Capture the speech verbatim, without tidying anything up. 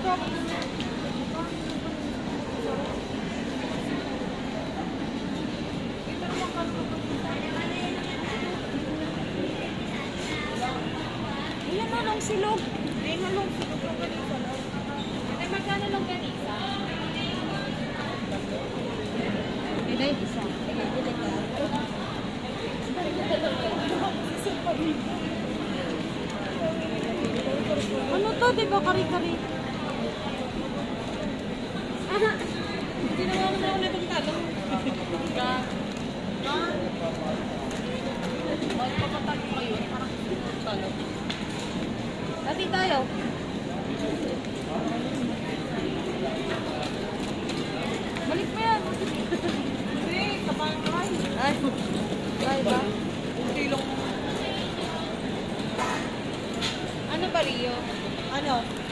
Ilan na lang silog? Hindi nga lang silog lang ganisa lang. Ay, magkano lang ganisa? Hindi na yung isa. Ano to? Di ba kari-kari? Hindi na ako na itong talong. Ha? Bakit papatalo kayo? Parang talong. Dati tayo. Balik mo yan. Hindi, kapal-kapal. Ay, ay ba? Hindi lang. Ano ba, Rio? Ano?